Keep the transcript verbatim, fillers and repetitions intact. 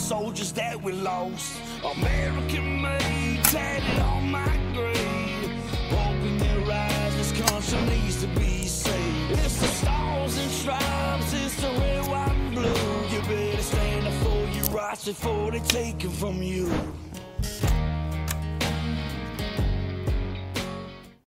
soldiers that we lost. American made, tatted on my grave. Open your eyes, this country needs to be saved. It's the stars and stripes, it's the red, white, and blue. You better stand up for your rights before they take them from you.